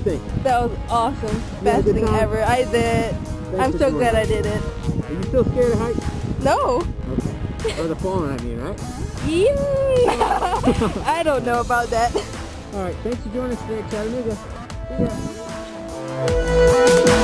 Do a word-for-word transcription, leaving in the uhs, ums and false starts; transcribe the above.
think? That was awesome. You had a Best good thing time? ever. I did. Thanks I'm for so joining. glad I did it. Are you still scared of heights? No. Okay. Or the falling, I mean, right? Yay! I don't know about that. Alright, thanks for joining us today, Chattanooga. See ya.